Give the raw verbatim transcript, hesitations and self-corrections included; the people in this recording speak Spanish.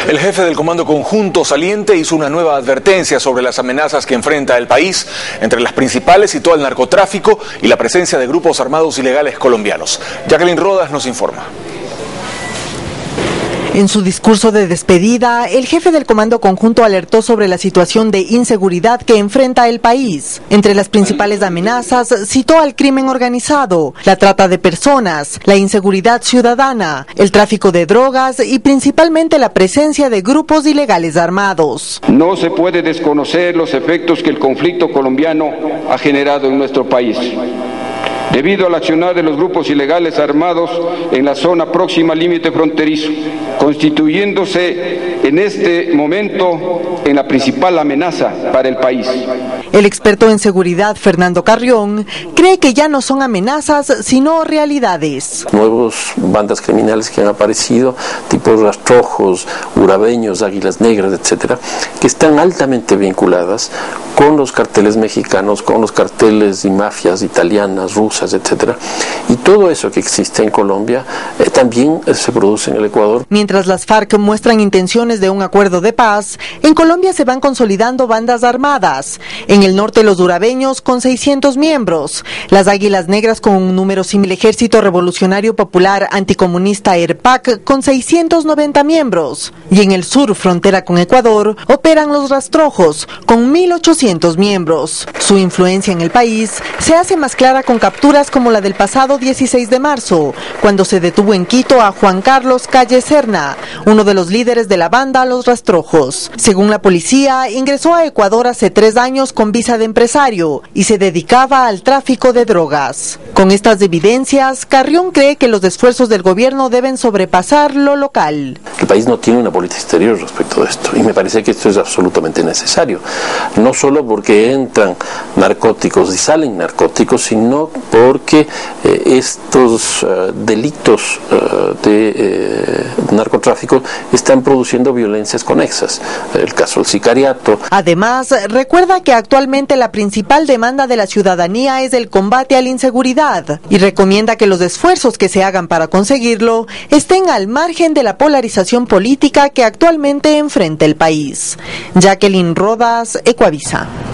El jefe del Comando Conjunto Saliente hizo una nueva advertencia sobre las amenazas que enfrenta el país. Entre las principales citó el narcotráfico y la presencia de grupos armados ilegales colombianos. Jacqueline Rodas nos informa. En su discurso de despedida, el jefe del Comando Conjunto alertó sobre la situación de inseguridad que enfrenta el país. Entre las principales amenazas, citó al crimen organizado, la trata de personas, la inseguridad ciudadana, el tráfico de drogas y principalmente la presencia de grupos ilegales armados. No se puede desconocer los efectos que el conflicto colombiano ha generado en nuestro país. Debido al accionar de los grupos ilegales armados en la zona próxima al límite fronterizo, constituyéndose en este momento en la principal amenaza para el país. El experto en seguridad, Fernando Carrión, cree que ya no son amenazas, sino realidades. Nuevos bandas criminales que han aparecido, tipos rastrojos, urabeños, águilas negras, etcétera, que están altamente vinculadas con los carteles mexicanos, con los carteles y mafias italianas, rusas, etcétera, y todo eso que existe en Colombia eh, también eh, se produce en el Ecuador. Mientras las FARC muestran intenciones de un acuerdo de paz, en Colombia se van consolidando bandas armadas. En el norte los urabeños con seiscientos miembros, las Águilas Negras con un número similar, el Ejército Revolucionario Popular Anticomunista ERPAC con seiscientos noventa miembros, y en el sur, frontera con Ecuador, operan los rastrojos con mil ochocientos miembros. Su influencia en el país se hace más clara con capturas como la del pasado dieciséis de marzo, cuando se detuvo en Quito a Juan Carlos Calle Serna, uno de los líderes de la banda Los Rastrojos. Según la policía, ingresó a Ecuador hace tres años con visa de empresario y se dedicaba al tráfico de drogas. Con estas evidencias, Carrión cree que los esfuerzos del gobierno deben sobrepasar lo local. El país no tiene una política exterior respecto de esto, y me parece que esto es absolutamente necesario, no solo porque entran narcóticos y salen narcóticos, sino porque eh, estos uh, delitos uh, de eh, narcotráfico están produciendo violencias conexas, el caso del sicariato. Además, recuerda que actualmente la principal demanda de la ciudadanía es el combate a la inseguridad y recomienda que los esfuerzos que se hagan para conseguirlo estén al margen de la polarización política que actualmente enfrenta el país. Jacqueline Rodas, Ecuavisa.